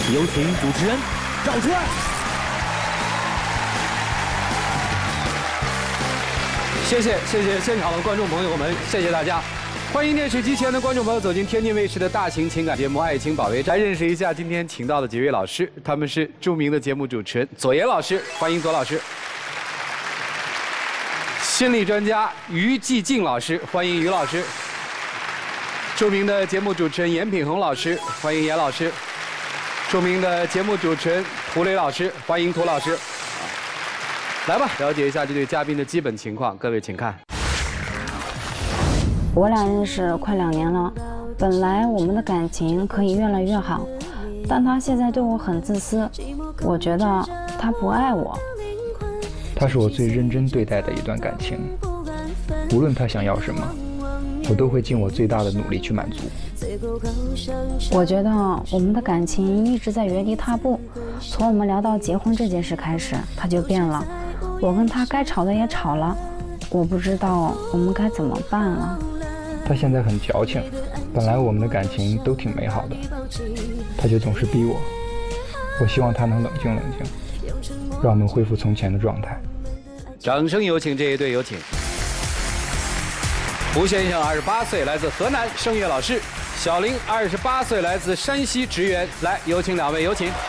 有请主持人赵川。 谢谢现场的观众朋友们，谢谢大家。欢迎电视机前的观众朋友走进天津卫视的大型情感节目《爱情保卫战》，来认识一下今天请到的几位老师，他们是著名的节目主持人左岩老师，欢迎左老师；心理专家于继静老师，欢迎于老师；著名的节目主持人严品衡老师，欢迎严老师；著名的节目主持人涂磊老师，欢迎涂老师。来吧，了解一下这对嘉宾的基本情况，各位请看。 我俩认识快2年了，本来我们的感情可以越来越好，但他现在对我很自私，我觉得他不爱我。 他是我最认真对待的一段感情，无论他想要什么，我都会尽我最大的努力去满足。 我觉得我们的感情一直在原地踏步，从我们聊到结婚这件事开始，他就变了。我跟他该吵的也吵了，我不知道我们该怎么办了。 他现在很矫情，本来我们的感情都挺美好的，他就总是逼我。我希望他能冷静冷静，让我们恢复从前的状态。 掌声有请这一对，有请胡先生28岁，来自河南，声乐老师；小林28岁，来自山西职员。来，有请两位，有请。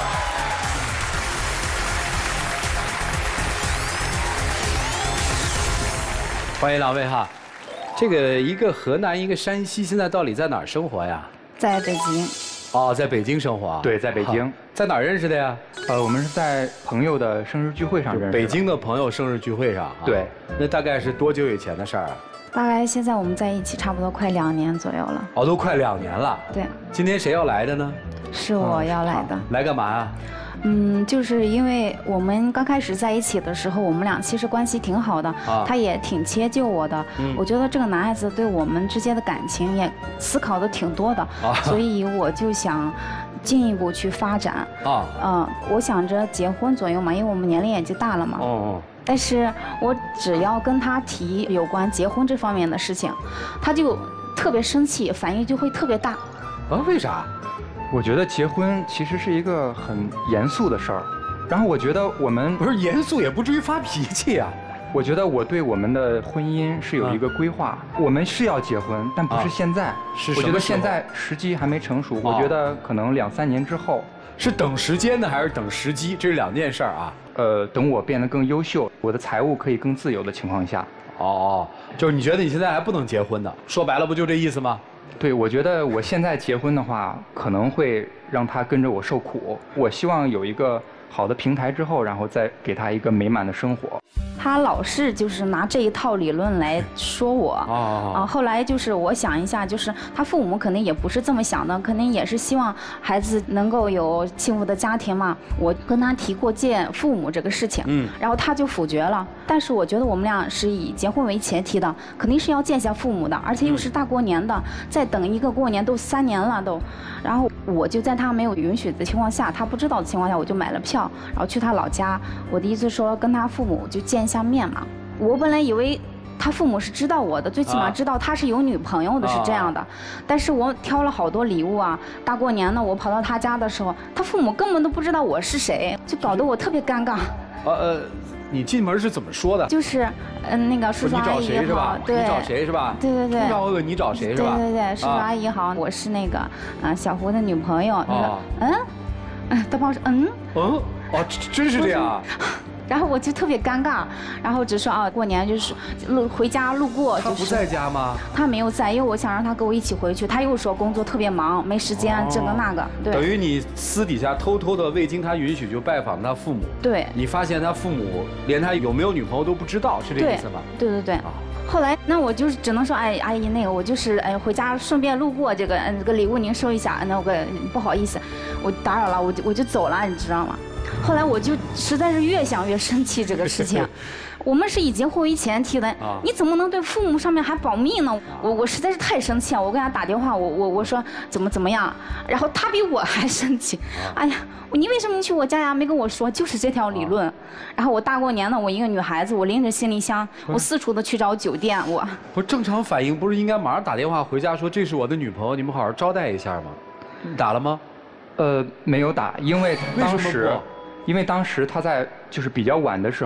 欢迎两位哈。这个一个河南，一个山西，现在到底在哪儿生活呀？ 在北京。 哦，在北京生活啊？ 对，在北京。 在哪儿认识的呀？ 我们是在朋友的生日聚会上认识的。 北京的朋友生日聚会上。 对。 那大概是多久以前的事儿啊？ 大概现在我们在一起差不多快2年左右了。 哦，都快2年了。 对。 今天谁要来的呢？ 是我要来的。 来干嘛呀？ 就是因为我们刚开始在一起的时候，我们俩其实关系挺好的，他也挺切就我的。我觉得这个男孩子对我们之间的感情也思考的挺多的，所以我就想进一步去发展。我想着结婚左右嘛，因为我们年龄也就大了嘛。但是我只要跟他提有关结婚这方面的事情，他就特别生气，反应就会特别大。 为啥？ 我觉得结婚其实是一个很严肃的事儿，然后我觉得我们不是严肃，也不至于发脾气啊。 我觉得我对我们的婚姻是有一个规划，我们是要结婚，但不是现在。 是我觉得现在时机还没成熟，我觉得可能2、3年之后。 是等时间呢，还是等时机？这是2件事啊。 等我变得更优秀，我的财务可以更自由的情况下。 就是你觉得你现在还不能结婚的？说白了，不就这意思吗？ 对，我觉得我现在结婚的话，可能会让他跟着我受苦。我希望有一个好的平台之后，然后再给他一个美满的生活。 他老是就是拿这一套理论来说我。后来就是我想一下，就是他父母肯定也不是这么想的，肯定也是希望孩子能够有幸福的家庭嘛。我跟他提过见父母这个事情，然后他就否决了。但是我觉得我们俩是以结婚为前提的，肯定是要见下父母的，而且又是大过年的，再等一个过年都3年了都。然后我就在他没有允许的情况下，他不知道的情况下，我就买了票，然后去他老家。我的意思说跟他父母就见一下面嘛。我本来以为他父母是知道我的，最起码知道他是有女朋友的，是这样的。但是我挑了好多礼物啊，大过年的我跑到他家的时候，他父母根本都不知道我是谁，就搞得我特别尴尬。 你进门是怎么说的？ 就是，那个叔叔阿姨也好，对， 你找谁是吧？ 对对对。 通常会问你找谁是吧？ 对对对，叔叔阿姨好，我是那个小胡的女朋友。他说他帮我说真是这样。 然后我就特别尴尬，然后只说过年就是回家路过。 他不在家吗？ 他没有在，因为我想让他跟我一起回去，他又说工作特别忙，没时间这个那个。对。 等于你私底下偷偷的未经他允许就拜访他父母。 对。 你发现他父母连他有没有女朋友都不知道，是这意思吗？ 对对对。后来那我就只能说阿姨那个我就是回家顺便路过这个礼物您收一下，那个不好意思，我打扰了，我就走了，你知道吗？后来我就实在是越想越生气这个事情，我们是以结婚为前提的，你怎么能对父母上面还保密呢？我实在是太生气了，我跟他打电话，我说怎么样，然后他比我还生气，哎呀，你为什么去我家呀？没跟我说，就是这条理论。然后我大过年的，我一个女孩子，我拎着行李箱，我四处的去找酒店，我不正常反应不是应该马上打电话回家说这是我的女朋友，你们好好招待一下吗？你打了吗？ 没有打，因为当时他在就是比较晚的时候。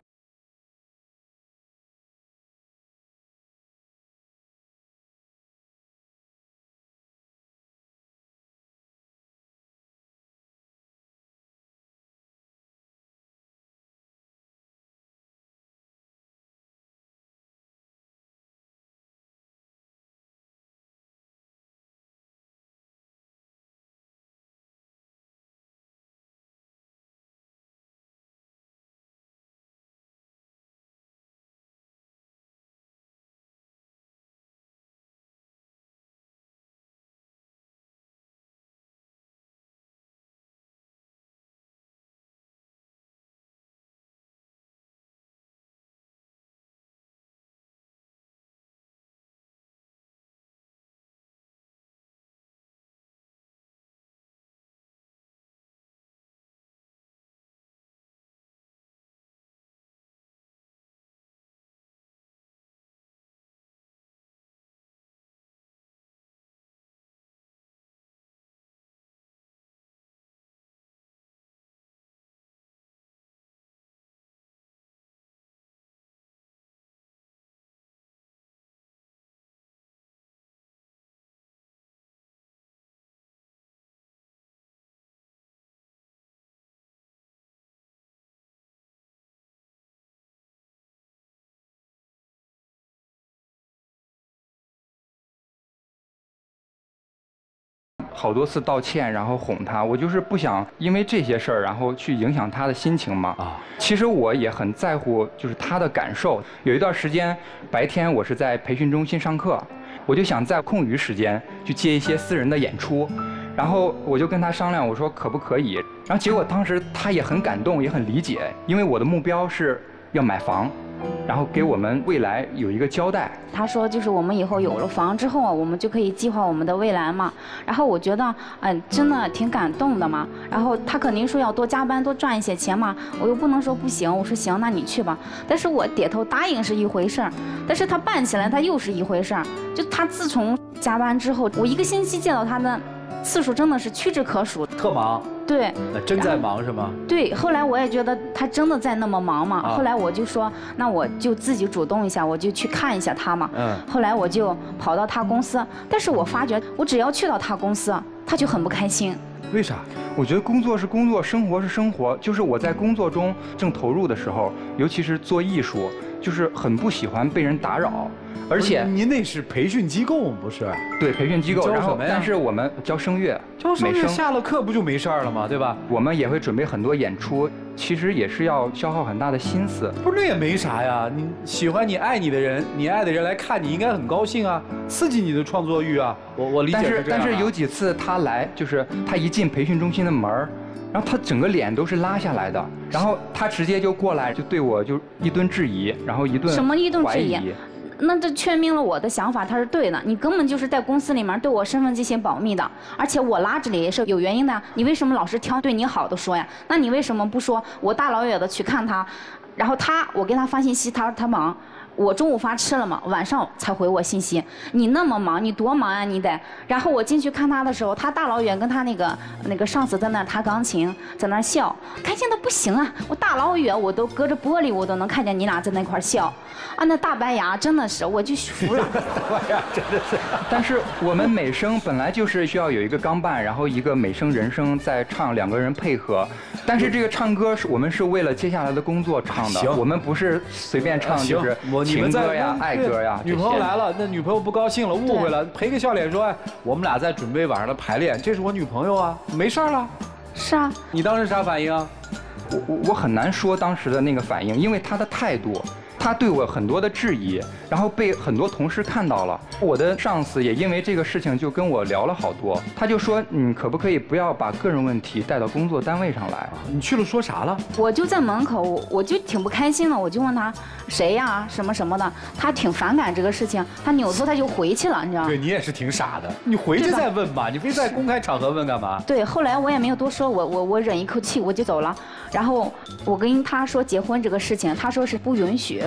好多次道歉，然后哄他，我就是不想因为这些事儿，然后去影响他的心情嘛。其实我也很在乎，就是他的感受。有一段时间，白天我是在培训中心上课，我就想在空余时间去接一些私人的演出，然后我就跟他商量，我说可不可以？然后结果当时他也很感动，也很理解，因为我的目标是要买房。然后给我们未来有一个交代。 他说，就是我们以后有了房之后啊，我们就可以计划我们的未来嘛。然后我觉得，真的挺感动的嘛。然后他肯定说要多加班，多赚一些钱嘛。我又不能说不行，我说行，那你去吧。但是我点头答应是一回事儿，但是他办起来他又是一回事儿。就他自从加班之后，我一个星期见到他的次数真的是屈指可数， 特忙。 对， 那真在忙是吗？ 对，后来我也觉得他真的在那么忙嘛。后来我就说，那我就自己主动一下，我就去看一下他嘛。后来我就跑到他公司，但是我发觉我只要去到他公司，他就很不开心。 为啥？ 我觉得工作是工作，生活是生活。就是我在工作中正投入的时候，尤其是做艺术，就是很不喜欢被人打扰。而且您那是培训机构不是？ 对，培训机构。 教什么呀？ 但是我们教声乐， 美声，下了课不就没事了吗？对吧？ 我们也会准备很多演出，其实也是要消耗很大的心思。 不是，那也没啥呀。你喜欢你爱你的人，你爱的人来看你，应该很高兴啊，刺激你的创作欲啊。我理解是这样。 但是有几次他来，就是他一进培训中心的门儿，然后他整个脸都是拉下来的，然后他直接就过来，就对我就一顿质疑，然后一顿什么一顿质疑？那这确明了我的想法，他是对的。你根本就是在公司里面对我身份进行保密的，而且我拉这里也是有原因的。你为什么老是挑对你好的说呀？那你为什么不说我大老远的去看他，然后我给他发信息，他说他忙。我中午发吃了嘛，晚上才回我信息。你那么忙，你多忙啊，你得。然后我进去看他的时候，他大老远跟他那个上司在那弹钢琴，在那笑，开心的不行啊！我大老远我都隔着玻璃，我都能看见你俩在那块笑，啊，那大白牙真的是，我就服了。 大白牙真的是。 但是我们美声本来就是需要有一个钢伴，然后一个美声人声在唱，两个人配合。但是这个唱歌我们是为了接下来的工作唱的，我们不是随便唱，就是情歌呀、爱歌呀。 女朋友来了，那女朋友不高兴了，误会了，赔个笑脸说：“哎，我们俩在准备晚上的排练，这是我女朋友啊，没事了。” 是啊。 你当时啥反应啊？ 我很难说当时的那个反应，因为他的态度。他对我很多的质疑，然后被很多同事看到了。我的上司也因为这个事情就跟我聊了好多，他就说你可不可以不要把个人问题带到工作单位上来？ 你去了说啥了？ 我就在门口，我就挺不开心的，我就问他谁呀，什么什么的，他挺反感这个事情，他扭头他就回去了，你知道吗？ 对你也是挺傻的，你回去再问吧，你非在公开场合问干嘛？ 对，后来我也没有多说，我忍一口气我就走了。然后我跟他说结婚这个事情，他说是不允许。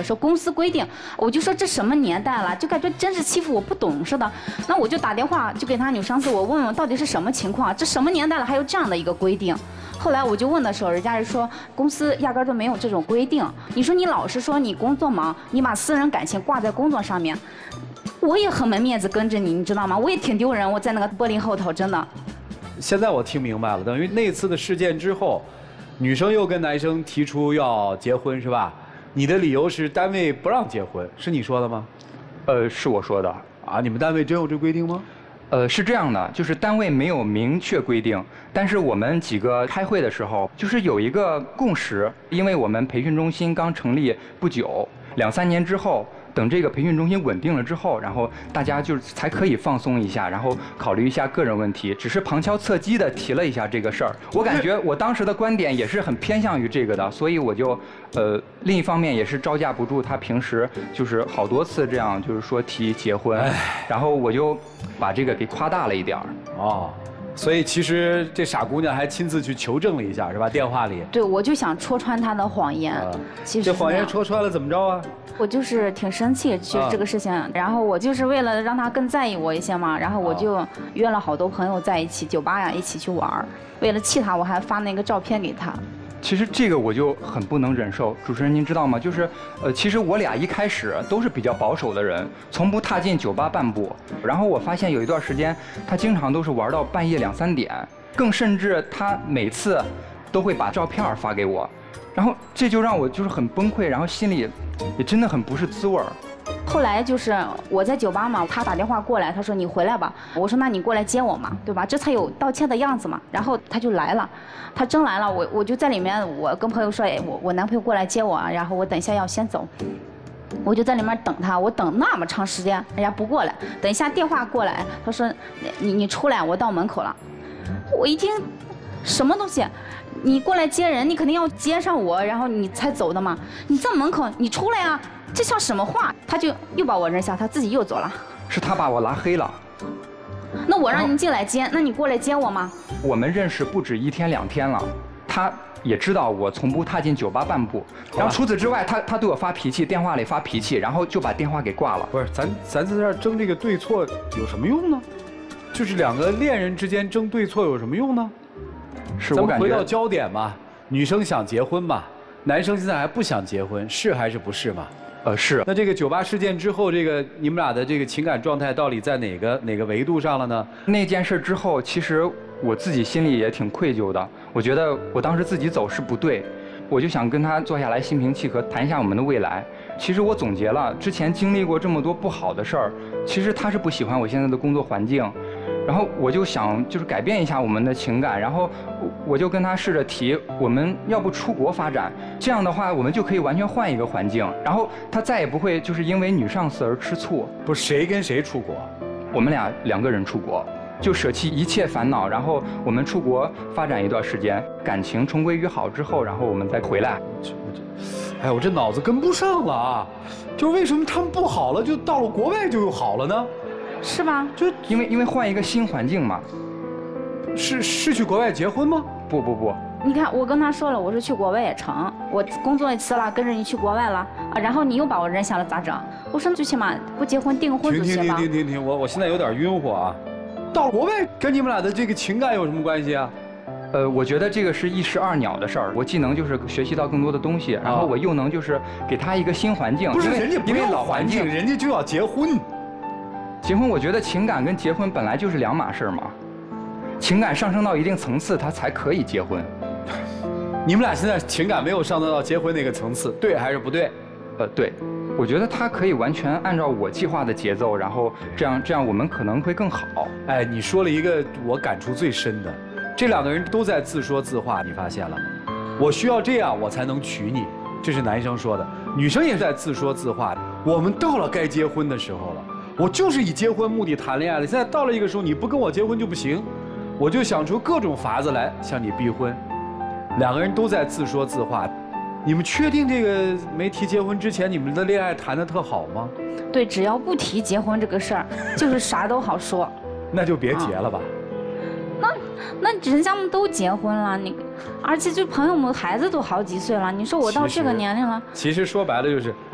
说公司规定，我就说这什么年代了，就感觉真是欺负我不懂似的。那我就打电话就给他女上司，我问问到底是什么情况，这什么年代了还有这样的一个规定。后来我就问的时候，人家是说公司压根儿都没有这种规定。你说你老是说你工作忙，你把私人感情挂在工作上面，我也很没面子跟着你，你知道吗？我也挺丢人，我在那个玻璃后头，真的。 现在我听明白了，等于那次的事件之后，女生又跟男生提出要结婚是吧？你的理由是单位不让结婚，是你说的吗？ 是我说的。 啊，你们单位真有这规定吗？ 是这样的，就是单位没有明确规定，但是我们几个开会的时候，就是有一个共识，因为我们培训中心刚成立不久，2、3年之后，等这个培训中心稳定了之后，然后大家就是才可以放松一下，然后考虑一下个人问题，只是旁敲侧击的提了一下这个事儿。我感觉我当时的观点也是很偏向于这个的，所以我就另一方面也是招架不住他平时就是好多次这样就是说提结婚，然后我就把这个给夸大了一点儿。 哦。所以其实这傻姑娘还亲自去求证了一下，是吧？电话里。 对，我就想戳穿她的谎言。其实这谎言戳穿了怎么着啊？ 我就是挺生气，就是这个事情。然后我就是为了让她更在意我一些嘛，然后我就约了好多朋友在一起，酒吧呀一起去玩。为了气她，我还发那个照片给她。 其实这个我就很不能忍受，主持人您知道吗？就是其实我俩一开始都是比较保守的人，从不踏进酒吧半步。然后我发现有一段时间，他经常都是玩到半夜2、3点，更甚至他每次都会把照片发给我，然后这就让我就是很崩溃，然后心里也真的很不是滋味儿。 后来就是我在酒吧嘛，他打电话过来，他说你回来吧。我说那你过来接我嘛，对吧？这才有道歉的样子嘛。然后他就来了，他真来了，我就在里面，我跟朋友说，哎，我男朋友过来接我啊，然后我等一下要先走。我就在里面等他，我等那么长时间，人家不过来。等一下电话过来，他说你出来，我到门口了。我一听，什么东西？你过来接人，你肯定要接上我，然后你才走的嘛。你在门口，你出来啊！这像什么话？他就又把我扔下，他自己又走了。 是他把我拉黑了。 那我让你进来接，那你过来接我吗？ 我们认识不止1天2天了，他也知道我从不踏进酒吧半步。然后除此之外，他对我发脾气，电话里发脾气，然后就把电话给挂了。 不是，咱在这儿争这个对错有什么用呢？就是2个恋人之间争对错有什么用呢？ 是我感觉。 咱们回到焦点嘛，女生想结婚嘛，男生现在还不想结婚，是还是不是嘛？ 是。 那这个酒吧事件之后，这个你们俩的这个情感状态到底在哪个维度上了呢？ 那件事之后，其实我自己心里也挺愧疚的。我觉得我当时自己走是不对，我就想跟他坐下来心平气和谈一下我们的未来。其实我总结了之前经历过这么多不好的事儿，其实他是不喜欢我现在的工作环境。然后我就想就是改变一下我们的情感，然后我就跟他试着提，我们要不出国发展，这样的话我们就可以完全换一个环境，然后他再也不会就是因为女上司而吃醋。 不是谁跟谁出国？ 我们俩2个人出国，就舍弃一切烦恼，然后我们出国发展一段时间，感情重归于好之后，然后我们再回来。 哎，我这脑子跟不上了啊！就是为什么他们不好了，就到了国外就又好了呢？ 是吧？ 就因为换一个新环境嘛。 是去国外结婚吗？ 不。 你看，我跟他说了，我说去国外也成，我工作也辞了，跟着你去国外了啊，然后你又把我扔下了，咋整？我说最起码不结婚订个婚就行吧。 停，我现在有点晕乎啊！到了国外跟你们俩的这个情感有什么关系啊？ 我觉得这个是一石二鸟的事儿。我既能就是学习到更多的东西，然后我又能就是给他一个新环境。 不是人家不要老环境，人家就要结婚。 结婚，我觉得情感跟结婚本来就是2码事嘛。情感上升到一定层次，他才可以结婚。 你们俩现在情感没有上升到结婚那个层次，对还是不对？ 对，我觉得他可以完全按照我计划的节奏，然后这样我们可能会更好。 哎，你说了一个我感触最深的，这2个人都在自说自话，你发现了吗？我需要这样我才能娶你，这是男生说的，女生也在自说自话。我们到了该结婚的时候了，我就是以结婚目的谈恋爱的，现在到了一个时候，你不跟我结婚就不行，我就想出各种法子来向你逼婚。2个人都在自说自话，你们确定这个没提结婚之前，你们的恋爱谈得特好吗？ 对，只要不提结婚这个事儿，就是啥都好说。 那就别结了吧。 那人家们都结婚了，而且就朋友们孩子都好几岁了，你说我到这个年龄了。 其实说白了就是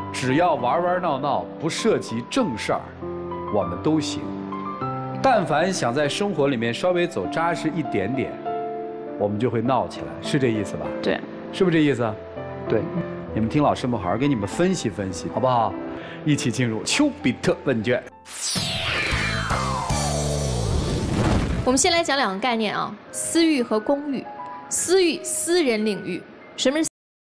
只要玩玩闹闹，不涉及正事儿，我们都行。但凡想在生活里面稍微走扎实一点点，我们就会闹起来，是这意思吧？ 对， 是不是这意思？ 对， 你们听老师们好好给你们分析分析，好不好？一起进入丘比特问卷。 我们先来讲两个概念啊，私域和公域。私域，私人领域。什么是？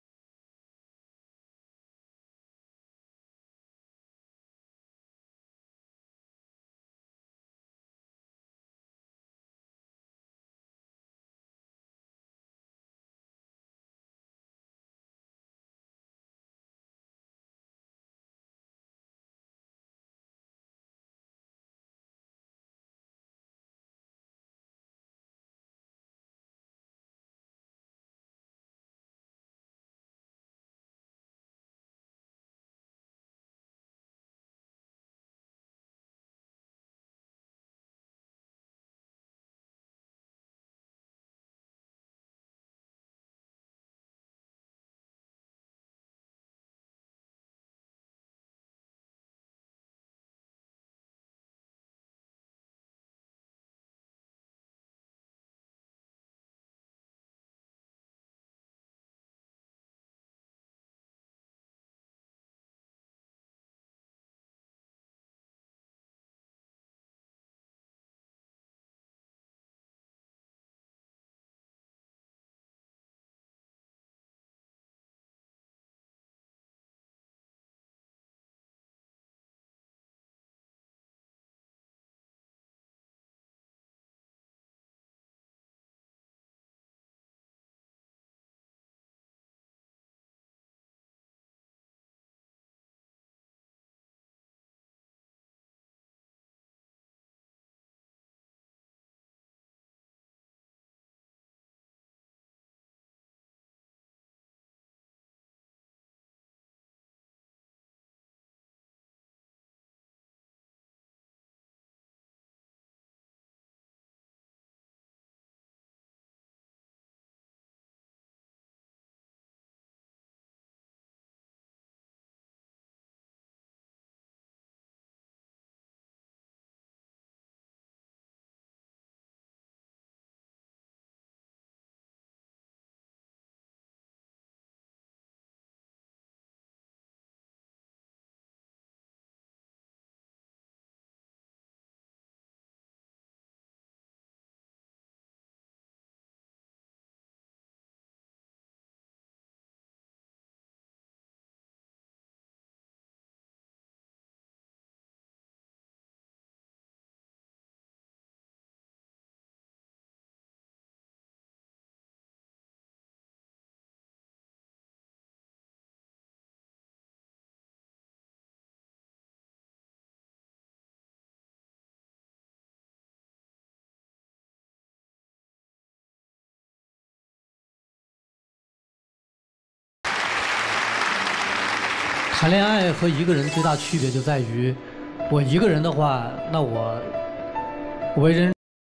谈恋爱和一个人最大区别就在于，我一个人的话，那我为人。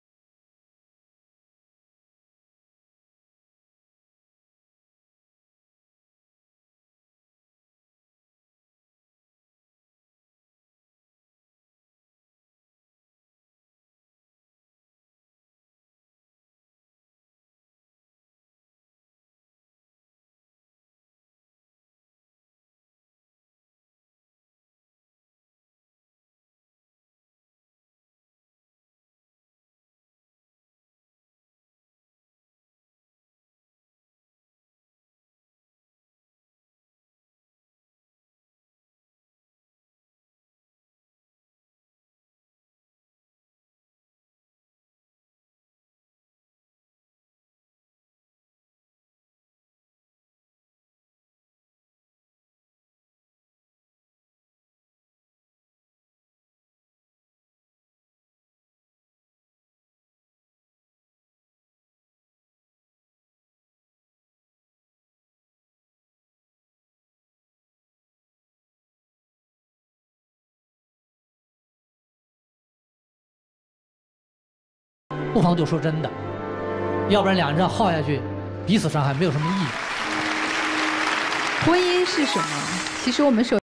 不妨就说真的，要不然两人这样耗下去，彼此伤害没有什么意义。 婚姻是什么？其实我们首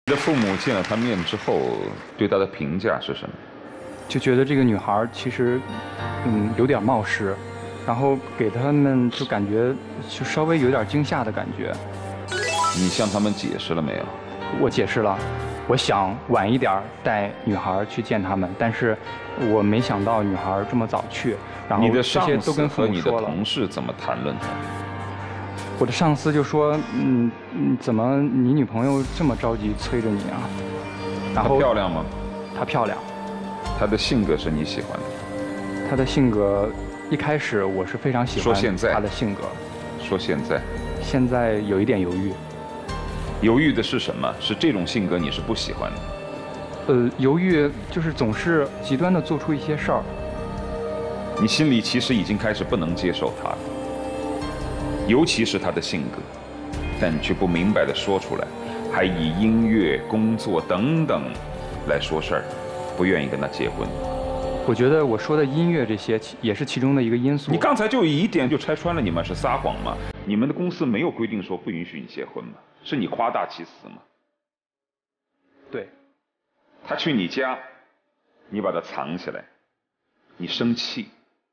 你的父母见了她面之后，对她的评价是什么？ 就觉得这个女孩其实，有点冒失，然后给他们就感觉就稍微有点惊吓的感觉。 你向他们解释了没有？ 我解释了，我想晚一点带女孩去见他们，但是我没想到女孩这么早去，然后这些都跟父母说了。 你的上司和你的同事怎么谈论他？ 我的上司就说，怎么你女朋友这么着急催着你啊？然后她漂亮吗？ 她漂亮。 她的性格是你喜欢的？ 她的性格一开始我是非常喜欢她的性格。 说现在。 现在有一点犹豫。 犹豫的是什么？是这种性格你是不喜欢的？犹豫就是总是极端的做出一些事儿。 你心里其实已经开始不能接受她了，尤其是她的性格，但你却不明白的说出来，还以音乐、工作等等来说事儿，不愿意跟她结婚。 我觉得我说的音乐这些也是其中的一个因素。 你刚才就以一点就拆穿了你们是撒谎吗？你们的公司没有规定说不允许你结婚吗？是你夸大其词吗？ 对。 他去你家，你把他藏起来，你生气。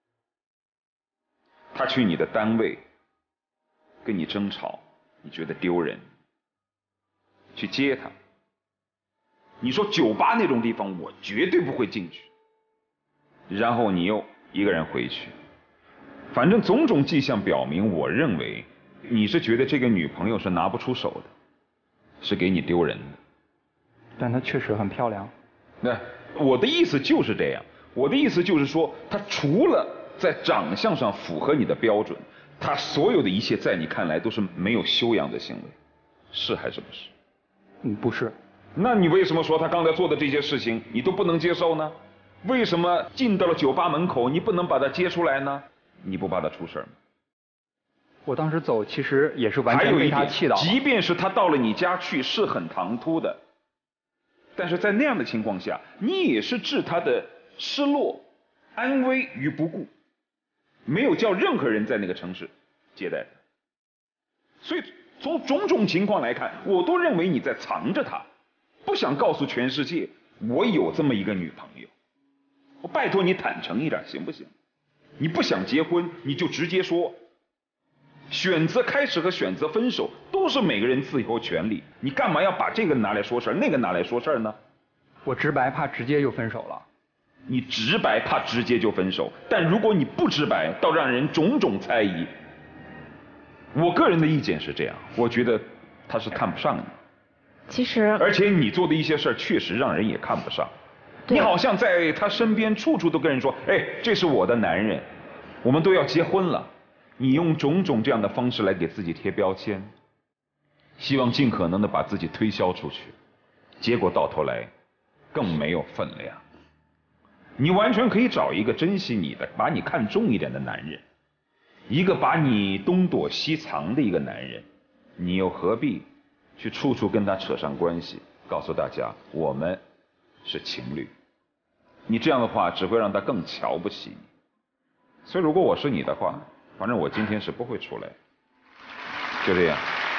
他去你的单位，跟你争吵，你觉得丢人。去接他，你说酒吧那种地方我绝对不会进去。然后你又一个人回去，反正种种迹象表明，我认为你是觉得这个女朋友是拿不出手的，是给你丢人的。 但她确实很漂亮。 那我的意思就是这样，我的意思就是说，她除了在长相上符合你的标准，她所有的一切在你看来都是没有修养的行为，是还是不是？ 不是。 那你为什么说她刚才做的这些事情你都不能接受呢？为什么进到了酒吧门口，你不能把他接出来呢？你不怕他出事吗？ 我当时走，其实也是完全被他气到了。 即便是他到了你家去，是很唐突的，但是在那样的情况下，你也是置他的失落、安危于不顾，没有叫任何人在那个城市接待他。所以从种种情况来看，我都认为你在藏着他，不想告诉全世界我有这么一个女朋友。我拜托你坦诚一点，行不行？你不想结婚，你就直接说。选择开始和选择分手都是每个人自由权利，你干嘛要把这个拿来说事儿，那个拿来说事儿呢？ 我直白，怕直接就分手了。 你直白，怕直接就分手，但如果你不直白，倒让人种种猜疑。我个人的意见是这样，我觉得他是看不上你。 其实， 而且你做的一些事儿确实让人也看不上。你好像在他身边处处都跟人说，哎，这是我的男人，我们都要结婚了。你用种种这样的方式来给自己贴标签，希望尽可能的把自己推销出去，结果到头来更没有分量。你完全可以找一个珍惜你的、把你看重一点的男人，一个把你东躲西藏的一个男人，你又何必去处处跟他扯上关系，告诉大家我们是情侣？你这样的话只会让他更瞧不起你。所以如果我是你的话，反正我今天是不会出来。就这样。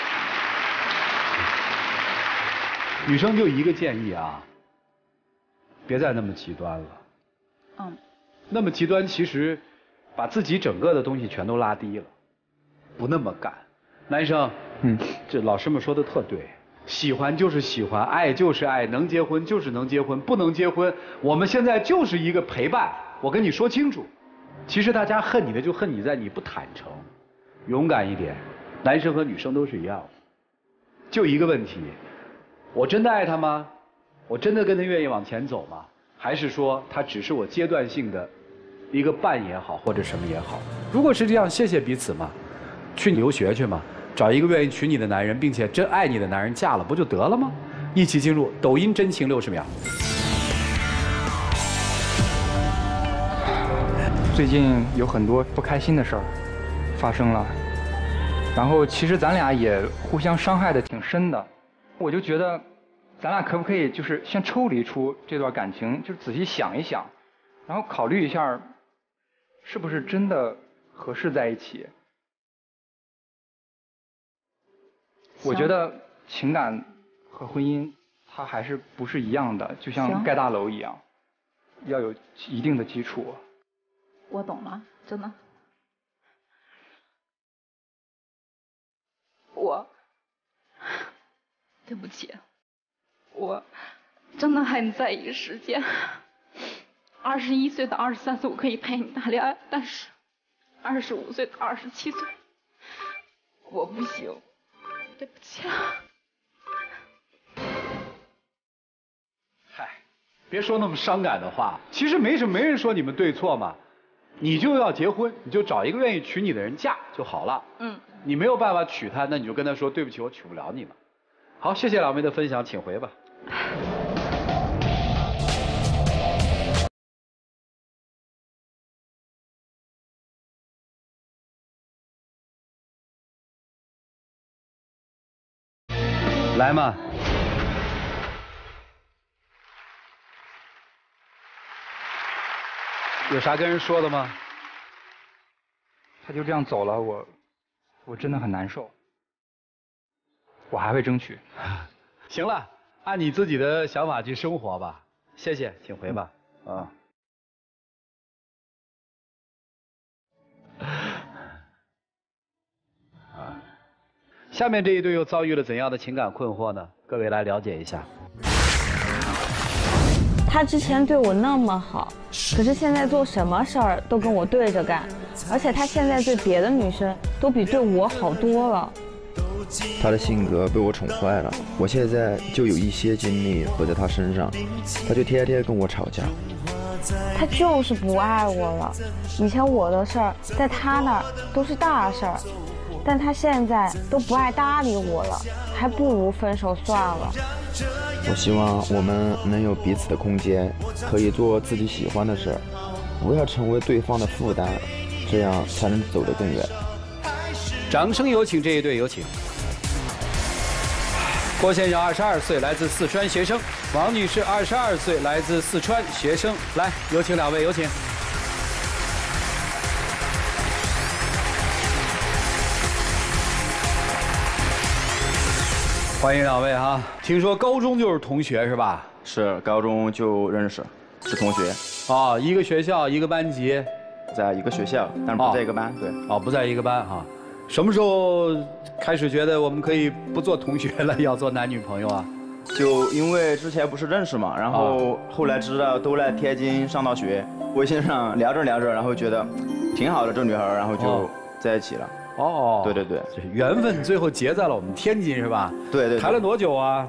女生就一个建议啊，别再那么极端了。那么极端其实把自己整个的东西全都拉低了，不那么干。男生，这老师们说的特对。喜欢就是喜欢，爱就是爱，能结婚就是能结婚，不能结婚，我们现在就是一个陪伴。我跟你说清楚，其实大家恨你的就恨你在你不坦诚，勇敢一点。男生和女生都是一样的，就一个问题，我真的爱他吗？我真的跟他愿意往前走吗？还是说他只是我阶段性的一个伴也好，或者什么也好？如果是这样，谢谢彼此嘛，去留学去嘛。找一个愿意娶你的男人，并且真爱你的男人嫁了，不就得了吗？一起进入抖音真情60秒。 最近有很多不开心的事儿发生了，然后其实咱俩也互相伤害的挺深的。我就觉得，咱俩可不可以就是先抽离出这段感情，就仔细想一想，然后考虑一下，是不是真的合适在一起？我觉得情感和婚姻它还是不是一样的，就像盖大楼一样，要有一定的基础。 我懂了，真的。对不起，我真的很在意时间。21岁到23岁我可以陪你谈恋爱，但是25岁到27岁我不行，对不起啊。 嗨，别说那么伤感的话，其实没人说你们对错嘛。你就要结婚，你就找一个愿意娶你的人嫁就好了。你没有办法娶她，那你就跟她说对不起，我娶不了你了。好，谢谢两位的分享，请回吧。来嘛。有啥跟人说的吗？ 他就这样走了，我真的很难受。我还会争取。 行了，按你自己的想法去生活吧。谢谢，请回吧。下面这一对又遭遇了怎样的情感困惑呢？各位来了解一下。 他之前对我那么好，可是现在做什么事儿都跟我对着干，而且他现在对别的女生都比对我好多了。 他的性格被我宠坏了，我现在就有一些精力回在他身上，他就天天跟我吵架。 他就是不爱我了，以前我的事儿在他那儿都是大事儿，但他现在都不爱搭理我了，还不如分手算了。 我希望我们能有彼此的空间，可以做自己喜欢的事，不要成为对方的负担，这样才能走得更远。 掌声有请这一对，有请。郭先生22岁，来自四川学生；王女士22岁，来自四川学生。来，有请两位，有请。欢迎两位哈！听说高中就是同学是吧？ 是，高中就认识，是同学。 哦，一个学校，一个班级， 在一个学校，但是不在一个班。对。 哦，不在一个班哈。什么时候开始觉得我们可以不做同学了，要做男女朋友啊？ 就因为之前不是认识嘛，然后后来知道都来天津上大学，微信上聊着聊着，然后觉得挺好的这女孩，然后就在一起了。 哦， 对对对， 缘分最后结在了我们天津是吧？ 对对。 谈了多久啊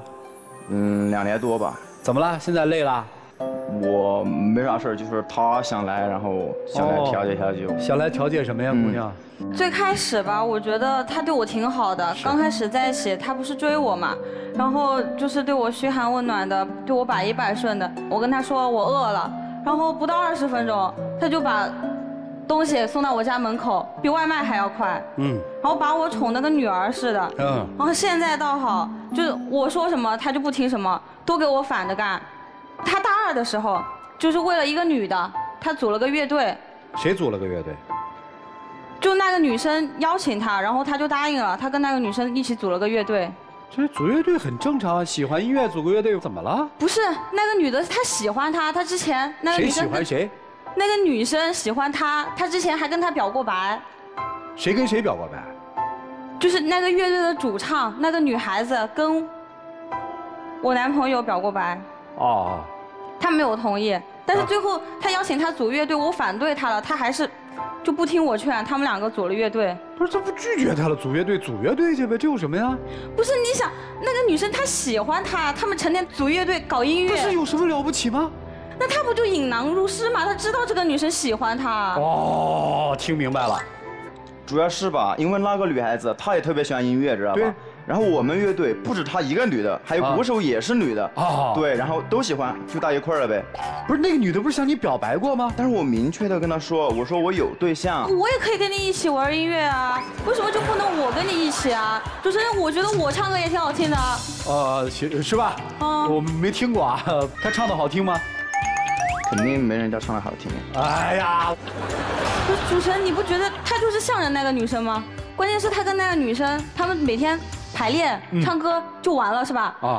？2年多吧。 怎么了？现在累了？ 我没啥事，就是他想来，然后想来调解调解。 想来调解什么呀，姑娘？ 最开始吧，我觉得他对我挺好的。刚开始在一起，他不是追我嘛，然后就是对我嘘寒问暖的，对我百依百顺的。我跟他说我饿了，然后不到20分钟，他就把东西送到我家门口，比外卖还要快。然后把我宠得跟女儿似的。然后现在倒好，就是我说什么他就不听什么，都给我反着干。他大2的时候，就是为了一个女的，他组了个乐队。 谁组了个乐队？ 就那个女生邀请他，然后他就答应了，他跟那个女生一起组了个乐队。 这组乐队很正常，喜欢音乐组个乐队怎么了？ 不是，那个女的她喜欢他，她之前那个女生谁喜欢谁？ 那个女生喜欢他，他之前还跟他表过白。 谁跟谁表过白？ 就是那个乐队的主唱，那个女孩子跟我男朋友表过白。 哦。 他没有同意，但是最后他邀请他组乐队，我反对他了，他还是就不听我劝，他们2个组了乐队。 不是，这不拒绝他了？组乐队去呗，这有什么呀？ 不是，你想那个女生她喜欢他，他们成天组乐队搞音乐， 不是有什么了不起吗？ 那他不就引狼入室吗？他知道这个女生喜欢他。 哦，听明白了。 主要是吧，因为那个女孩子她也特别喜欢音乐，知道吧？对。然后我们乐队不止她一个女的，还有鼓手也是女的。对，然后都喜欢，就到一块儿了呗。 不是那个女的不是向你表白过吗？ 但是我明确的跟她说，我说我有对象。 我也可以跟你一起玩音乐啊，为什么就不能我跟你一起啊？主持人，我觉得我唱歌也挺好听的。 是吧？我没听过啊，她唱的好听吗？ 肯定没人家唱的好听。 哎呀， 主持人，你不觉得他就是向着那个女生吗？关键是他跟那个女生，他们每天排练、唱歌就完了，是吧？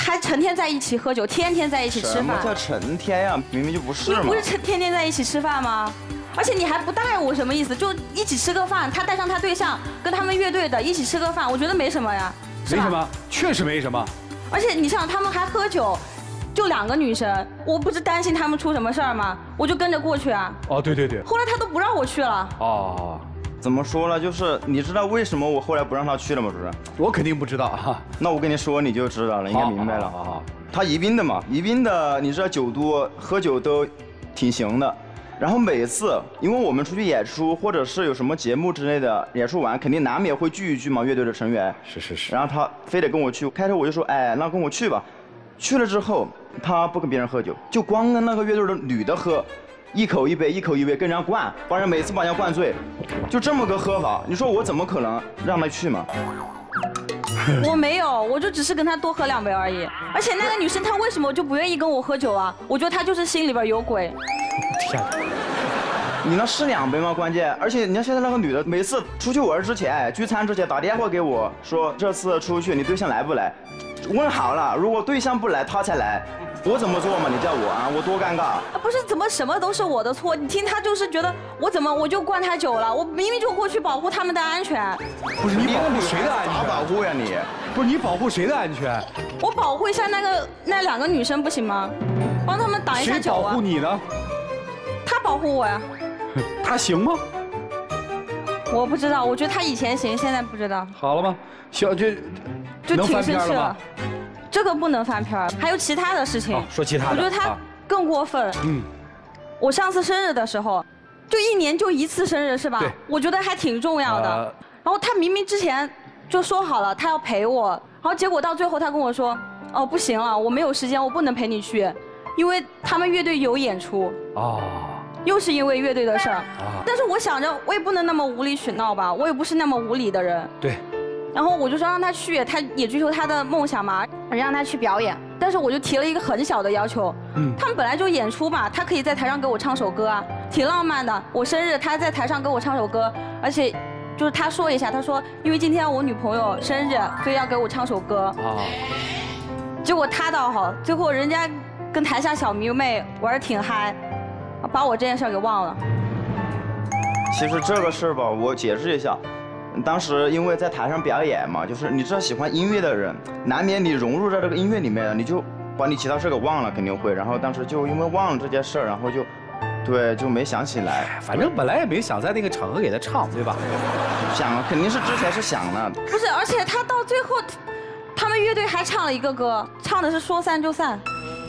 还成天在一起喝酒，天天在一起吃饭。 什么叫成天呀？明明就不是嘛。 你不是天天在一起吃饭吗？而且你还不带我，什么意思？就一起吃个饭，他带上他对象，跟他们乐队的一起吃个饭，我觉得没什么呀。 没什么，确实没什么。 而且你想，他们还喝酒，就2个女生，我不是担心他们出什么事儿吗？我就跟着过去啊。 哦，对对对。 后来他都不让我去了。 哦。 怎么说呢？就是你知道为什么我后来不让他去了吗？主任， 我肯定不知道哈。 那我跟你说你就知道了，应该明白了。啊，他宜宾的嘛，宜宾的，你知道酒多，喝酒都挺行的。然后每次，因为我们出去演出或者是有什么节目之类的，演出完肯定难免会聚一聚嘛，乐队的成员。 是。 然后他非得跟我去，开头我就说，哎，那跟我去吧。去了之后，他不跟别人喝酒，就光跟那个乐队的女的喝。一口一杯，一口一杯，跟人家灌，每次把人家灌醉，就这么个喝法。你说我怎么可能让他去嘛？ 我没有，我就只是跟他多喝2杯而已。而且那个女生她为什么就不愿意跟我喝酒啊？我觉得她就是心里边有鬼。 天哪！ 你那是2杯吗？关键，而且你看现在那个女的，每次出去玩之前，聚餐之前打电话给我说，这次出去你对象来不来？问好了，如果对象不来，他才来。我怎么做嘛？你叫我啊，我多尴尬！ 不是，怎么什么都是我的错？你听他就是觉得我就灌他酒了，我明明就过去保护他们的安全。 不是你保护谁的安全？ 咋保护呀你？ 不是你保护谁的安全？ 我保护一下那2个女生不行吗？帮他们挡一下酒啊。 谁保护你呢？ 他保护我呀。 他行吗？ 我不知道，我觉得他以前行，现在不知道。 好了吗？行，这就挺生气了。这个不能翻篇，还有其他的事情。 说其他的。 我觉得他更过分。我上次生日的时候，就1年就1次生日是吧？ 对。 我觉得还挺重要的。然后他明明之前就说好了，他要陪我，然后结果到最后他跟我说，哦不行了，我没有时间，我不能陪你去，因为他们乐队有演出。哦。又是因为乐队的事儿。但是我想着，我也不能那么无理取闹吧，我也不是那么无理的人。 对。 然后我就说让他去，他也追求他的梦想嘛，让他去表演。但是我就提了一个很小的要求，他们本来就演出嘛，他可以在台上给我唱首歌啊，挺浪漫的。我生日，他在台上给我唱首歌，而且就是他说一下，他说因为今天我女朋友生日，所以要给我唱首歌。结果他倒好，最后人家跟台下小迷妹玩得挺嗨，把我这件事给忘了。 其实这个事儿吧，我解释一下。当时因为在台上表演嘛，就是你知道喜欢音乐的人，难免你融入在这个音乐里面，你就把你其他事给忘了，肯定会。然后当时就因为忘了这件事儿，然后就没想起来。 反正本来也没想在那个场合给他唱，对吧？ 想肯定是之前是想的。 不是，而且他到最后，他们乐队还唱了一个歌，唱的是说散就散。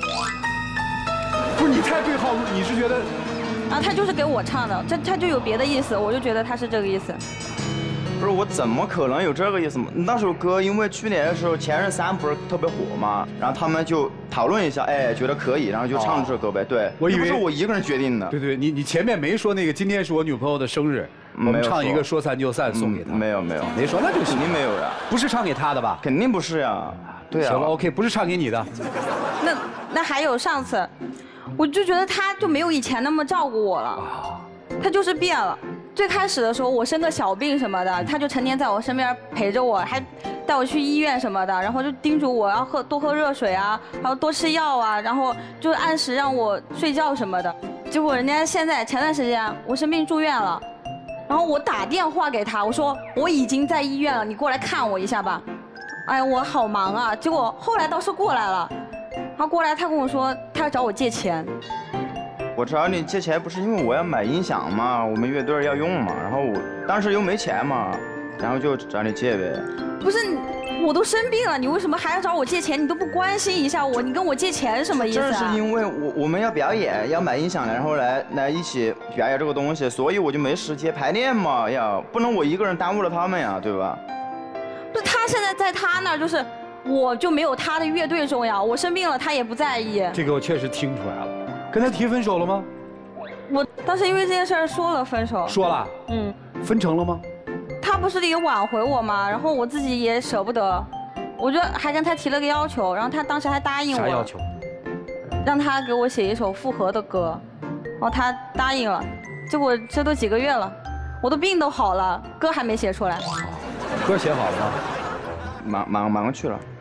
不是你太对号入，你是觉得？ 啊，他就是给我唱的，他就有别的意思，我就觉得他是这个意思。 不是我怎么可能有这个意思嘛？那首歌因为去年的时候《前任3》不是特别火嘛，然后他们就讨论一下，哎，觉得可以，然后就唱这首歌呗。对， 我以为不是我一个人决定的。 对，你前面没说那个今天是我女朋友的生日，我们唱一个说散就散送给她。 没有， 没说，那就肯定没有呀。 不是唱给她的吧？ 肯定不是呀。对啊。 行了 ，OK， 不是唱给你的。 那还有上次，我就觉得他就没有以前那么照顾我了，他就是变了。最开始的时候，我生个小病什么的，他就成天在我身边陪着我，还带我去医院什么的，然后就叮嘱我要多喝热水啊，还要多吃药啊，然后就按时让我睡觉什么的。结果人家前段时间我生病住院了，然后我打电话给他，我说我已经在医院了，你过来看我一下吧。哎，我好忙啊。结果后来倒是过来了，他过来他跟我说他要找我借钱。 我找你借钱不是因为我要买音响嘛，我们乐队要用嘛，然后我当时又没钱嘛，然后就找你借呗。 不是，我都生病了，你为什么还要找我借钱？你都不关心一下我，你跟我借钱什么意思啊？ 这是因为我们要表演，要买音响，然后来一起表演这个东西，所以我就没时间排练嘛，不能我一个人耽误了他们呀，对吧？ 不是，他现在在他那儿就是，我就没有他的乐队重要，我生病了他也不在意。 这个我确实听出来了。跟他提分手了吗？ 我当时因为这件事儿说了分手。 说了？分成了吗？ 他不是得挽回我吗？然后我自己也舍不得，我就还跟他提了个要求，然后他当时还答应我。 啥要求？ 让他给我写一首复合的歌，然后他答应了。结果这都几个月了，我的病都好了，歌还没写出来。 歌写好了吗？ 忙去了。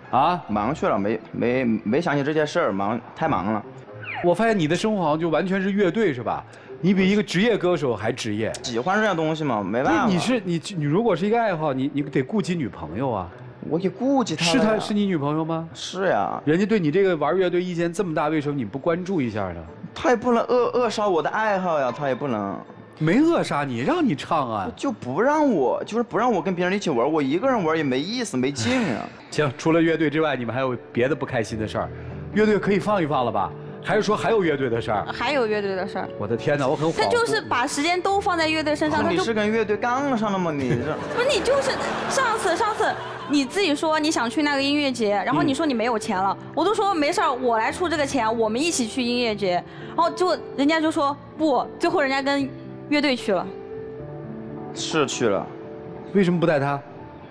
啊， 忙去了，没想起这件事儿，太忙了。 我发现你的生活好像就完全是乐队是吧？你比一个职业歌手还职业。 喜欢这样东西嘛，没办法。 你如果是一个爱好，你得顾及女朋友啊。 我得顾及她。 是你女朋友吗？ 是呀。 人家对你这个玩乐队意见这么大，为什么你不关注一下呢？ 他也不能扼杀我的爱好呀，他也不能。 没扼杀你，让你唱啊。 就不让我，就是不让我跟别人一起玩，我一个人玩也没意思，没劲啊。 行，除了乐队之外，你们还有别的不开心的事儿？乐队可以放一放了吧？还是说还有乐队的事儿？ 还有乐队的事儿。 我的天哪，我很恍惚。 他就是把时间都放在乐队身上。 你是跟乐队杠上了吗？你这不是你就是上次你自己说你想去那个音乐节，然后你说你没有钱了，我都说没事儿，我来出这个钱，我们一起去音乐节。然后人家就说不，最后人家跟乐队去了。 是去了。 为什么不带他？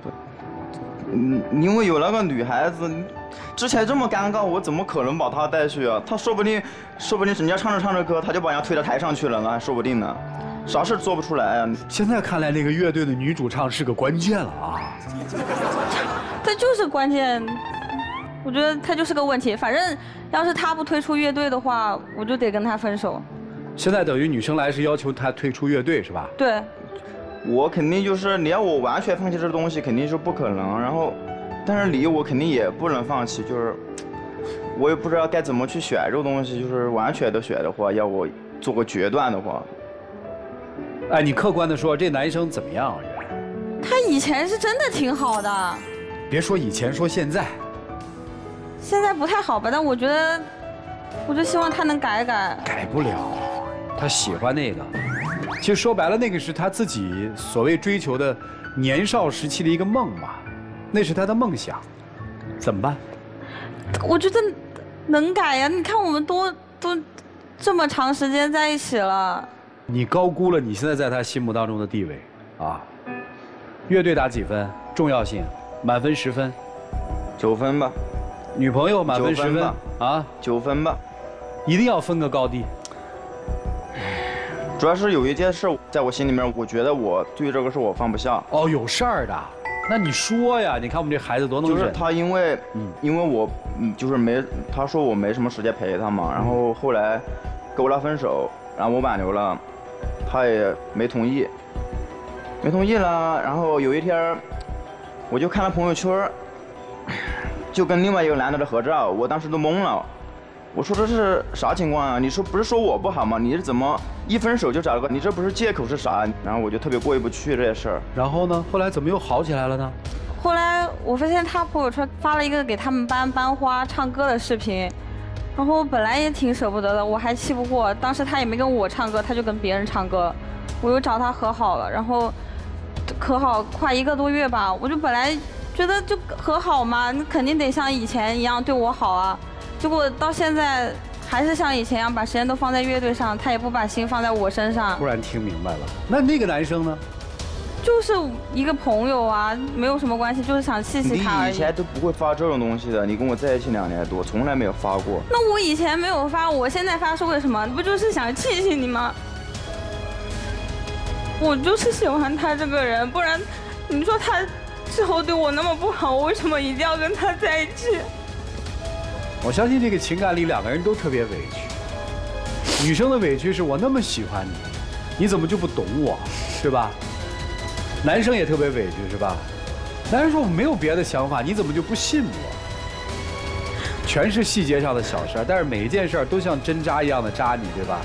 因为有那个女孩子。之前这么尴尬，我怎么可能把他带去啊？他说不定人家唱着歌，他就把人家推到台上去了，那还说不定呢。啥事做不出来啊！ 现在看来，那个乐队的女主唱是个关键了啊。 他就是关键，我觉得他就是个问题。反正要是他不退出乐队的话，我就得跟他分手。 现在等于女生来是要求他退出乐队是吧？ 对。 我肯定就是你要我完全放弃这东西，肯定是不可能。然后。但是你我肯定也不能放弃，就是我也不知道该怎么去选这个东西，就是完全的选的话，要我做个决断的话。 哎，你客观的说，这男生怎么样？ 他以前是真的挺好的。 别说以前，说现在。 现在不太好吧？但我就希望他能改改。 改不了，他喜欢那个。其实说白了，那个是他自己所谓追求的年少时期的一个梦嘛。那是他的梦想，怎么办？ 我觉得能改呀！你看我们都这么长时间在一起了。 你高估了你现在在他心目当中的地位啊！乐队打几分？重要性，满分10分 ，9分吧。 女朋友满分10分啊 ，9分吧。 一定要分个高低。 主要是有一件事在我心里面，我觉得我对这个事我放不下。 哦，有事儿的。那你说呀？你看我们这孩子多能忍。 就是他因为我就是他说我没什么时间陪他嘛，然后后来跟我俩分手，然后我挽留了，他也没同意了。然后有一天，我就看了朋友圈，就跟另外一个男的合照，我当时都懵了。我说这是啥情况啊？你说不是说我不好吗？你是怎么一分手就找了个？你这不是借口是啥？然后我就特别过意不去这些事儿。 然后呢？后来怎么又好起来了呢？ 后来我发现他朋友圈发了一个给他们班班花唱歌的视频，然后本来也挺舍不得的，我还气不过。当时他也没跟我唱歌，他就跟别人唱歌。我又找他和好了，然后和好快1个多月吧。我就本来觉得就和好嘛，你肯定得像以前一样对我好啊。结果到现在还是像以前一样，把时间都放在乐队上，他也不把心放在我身上。 突然听明白了，那个男生呢？ 就是一个朋友啊，没有什么关系，就是想气气他而已。 你以前都不会发这种东西的，你跟我在一起2年多，从来没有发过。 那我以前没有发，我现在发是为什么？不就是想气气你吗？我就是喜欢他这个人，不然你说他之后对我那么不好，我为什么一定要跟他在一起？ 我相信这个情感里2个人都特别委屈。女生的委屈是我那么喜欢你，你怎么就不懂我，对吧？男生也特别委屈，是吧？男人说我没有别的想法，你怎么就不信我？全是细节上的小事，但是每一件事都像针扎一样的扎你，对吧？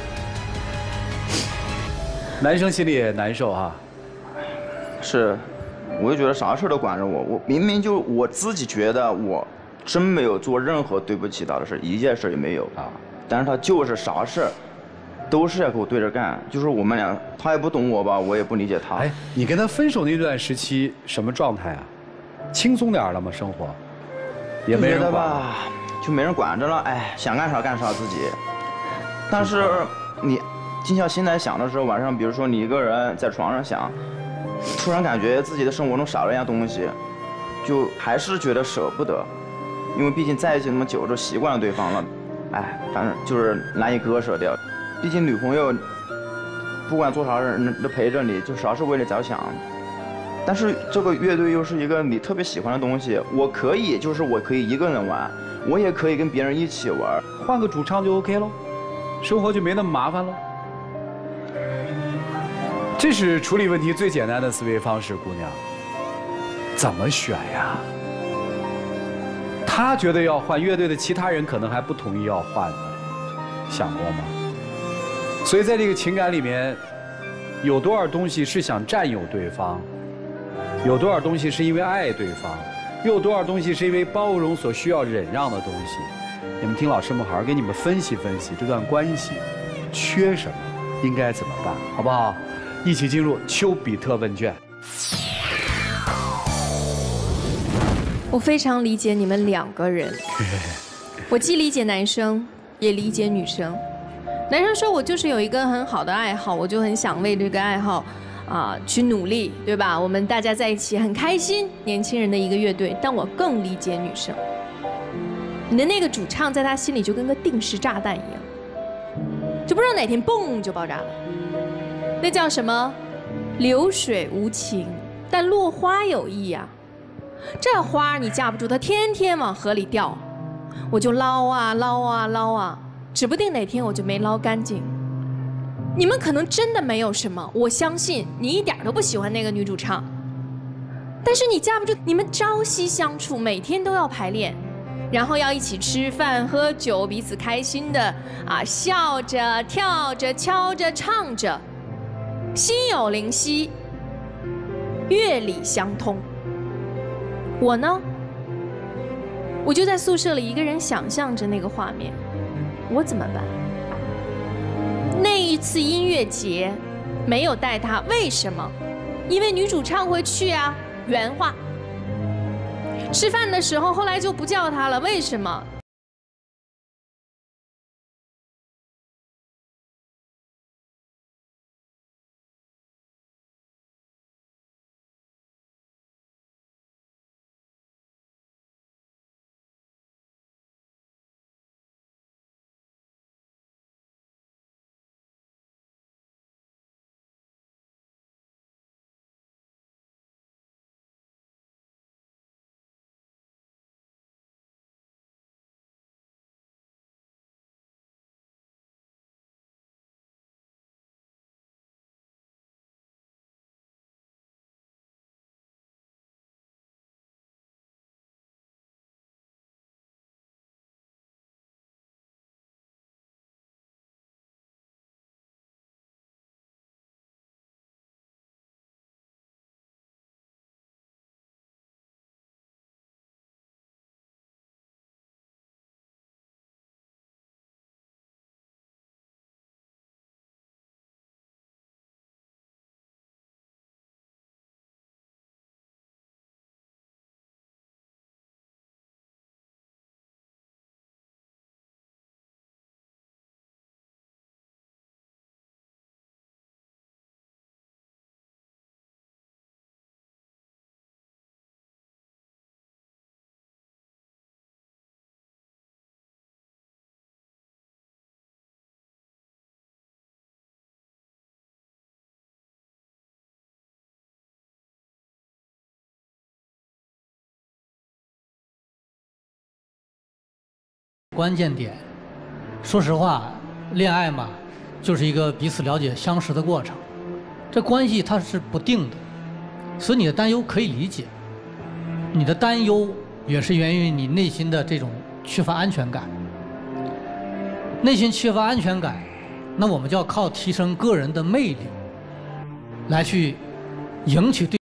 男生心里也难受哈。 是，我就觉得啥事都管着我，我明明就我自己觉得我真没有做任何对不起他的事，一件事也没有啊。但是他就是啥事都是要跟我对着干，就是我们俩，他也不懂我吧，我也不理解他。 哎，你跟他分手那段时期什么状态啊？轻松点了吗？生活也没人管吧，就没人管着了。哎，想干啥干啥自己。但是你静下心来想的时候，晚上比如说你一个人在床上想，突然感觉自己的生活中少了一样东西，就还是觉得舍不得，因为毕竟在一起那么久，就习惯了对方了。哎，反正就是难以割舍掉。毕竟女朋友不管做啥事都陪着你，就啥事为你着想。 但是这个乐队又是一个你特别喜欢的东西，我可以一个人玩，我也可以跟别人一起玩， 换个主唱就 OK 喽，生活就没那么麻烦喽。这是处理问题最简单的思维方式，姑娘。怎么选呀？他觉得要换，乐队的其他人可能还不同意要换呢，想过吗？所以在这个情感里面，有多少东西是想占有对方，有多少东西是因为爱对方，又有多少东西是因为包容所需要忍让的东西。你们听老师们好好给你们分析分析这段关系缺什么，应该怎么办，好不好？一起进入丘比特问卷。 我非常理解你们2个人，我既理解男生，也理解女生。男生说我就是有一个很好的爱好，我就很想为这个爱好去努力，对吧？我们大家在一起很开心，年轻人的一个乐队。但我更理解女生，你的那个主唱在他心里就跟个定时炸弹一样，就不知道哪天嘣就爆炸了。那叫什么？流水无情，但落花有意啊。这花你架不住，它天天往河里掉，我就捞啊捞啊捞啊，指不定哪天我就没捞干净。你们可能真的没有什么，我相信你一点都不喜欢那个女主唱，但是你架不住你们朝夕相处，每天都要排练，然后要一起吃饭喝酒，彼此开心的笑着跳着敲着唱着，心有灵犀，乐理相通。我呢，我就在宿舍里一个人想象着那个画面，我怎么办？那一次音乐节没有带她，为什么？因为女主唱会去啊，原话。吃饭的时候后来就不叫她了，为什么？ 关键点，说实话，恋爱嘛，就是一个彼此了解、相识的过程。这关系它是不定的，所以你的担忧可以理解。你的担忧也是源于你内心的这种缺乏安全感。内心缺乏安全感，那我们就要靠提升个人的魅力，来去赢取对。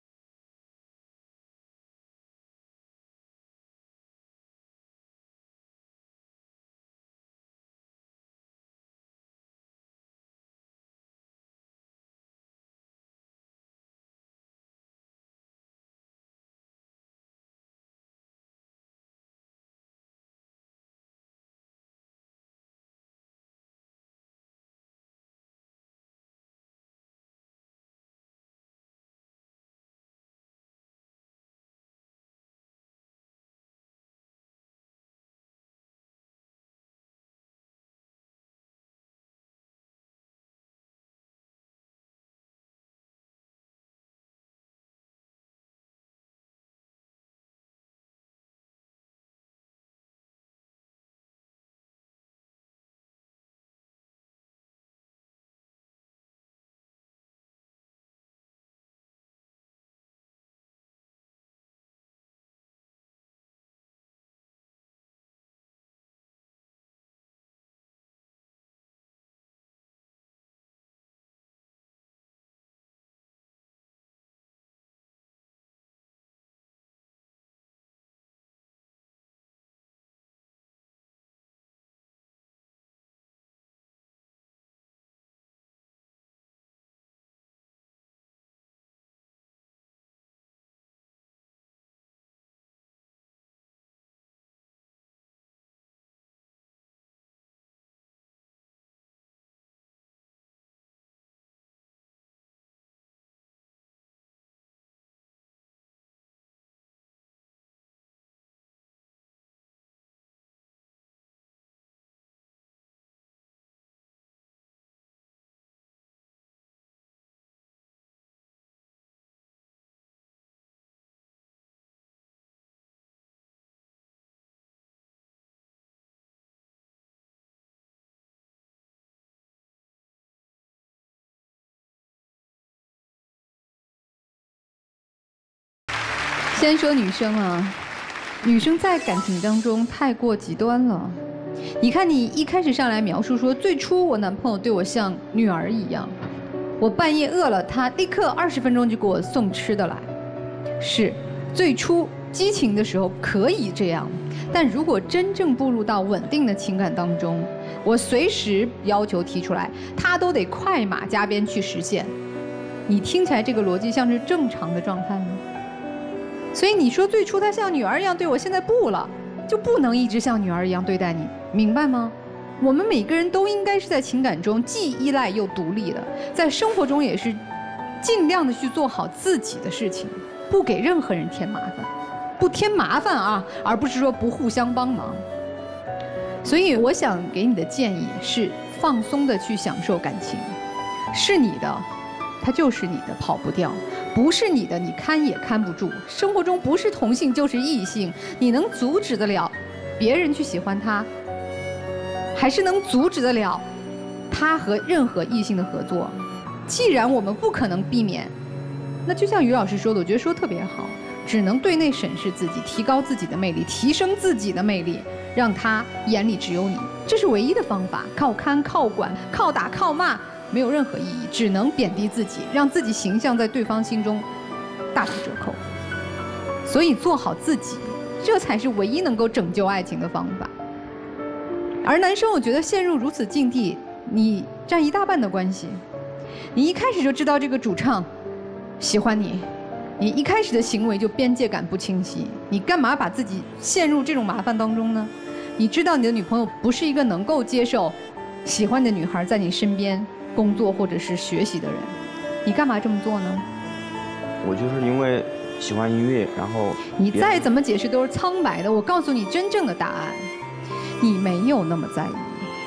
先说女生啊，女生在感情当中太过极端了。你看，你一开始上来描述说，最初我男朋友对我像女儿一样，我半夜饿了，他立刻20分钟就给我送吃的来。是，最初激情的时候可以这样，但如果真正步入到稳定的情感当中，我随时要求提出来，他都得快马加鞭去实现。你听起来这个逻辑像是正常的状态吗？所以你说最初他像女儿一样对我，现在不了，就不能一直像女儿一样对待你，明白吗？我们每个人都应该是在情感中既依赖又独立的，在生活中也是尽量的去做好自己的事情，不给任何人添麻烦，不添麻烦啊，而不是说不互相帮忙。所以我想给你的建议是，放松的去享受感情，是你的，它就是你的，跑不掉。不是你的，你看也看不住。生活中不是同性就是异性，你能阻止得了别人去喜欢他，还是能阻止得了他和任何异性的合作？既然我们不可能避免，那就像于老师说的，我觉得说得特别好，只能对内审视自己，提高自己的魅力，提升自己的魅力，让他眼里只有你，这是唯一的方法。靠看、靠管、靠打、靠骂，没有任何意义，只能贬低自己，让自己形象在对方心中大打折扣。所以做好自己，这才是唯一能够拯救爱情的方法。而男生，我觉得陷入如此境地，你占一大半的关系。你一开始就知道这个主唱喜欢你，你一开始的行为就边界感不清晰，你干嘛把自己陷入这种麻烦当中呢？你知道你的女朋友不是一个能够接受喜欢的女孩在你身边工作或者是学习的人，你干嘛这么做呢？ 我就是因为喜欢音乐，然后你再怎么解释都是苍白的。我告诉你真正的答案，你没有那么在意，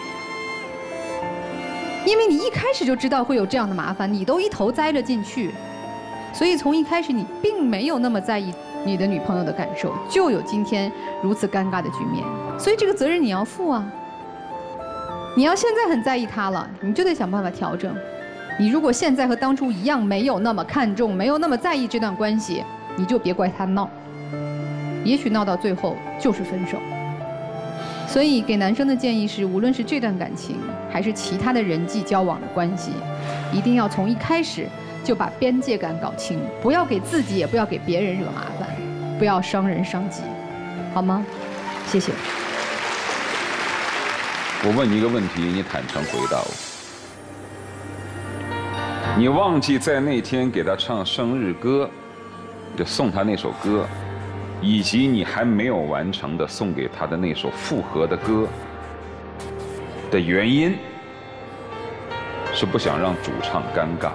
因为你一开始就知道会有这样的麻烦，你都一头栽了进去，所以从一开始你并没有那么在意你的女朋友的感受，就有今天如此尴尬的局面。所以这个责任你要负啊。你要现在很在意他了，你就得想办法调整。你如果现在和当初一样没有那么看重，没有那么在意这段关系，你就别怪他闹，也许闹到最后就是分手。所以给男生的建议是，无论是这段感情还是其他的人际交往的关系，一定要从一开始就把边界感搞清，不要给自己也不要给别人惹麻烦，不要伤人伤己，好吗？谢谢。 我问你一个问题，你坦诚回答我。你忘记在那天给他唱生日歌，就送他那首歌，以及你还没有完成的送给他的那首复合的歌的原因，是不想让主唱尴尬，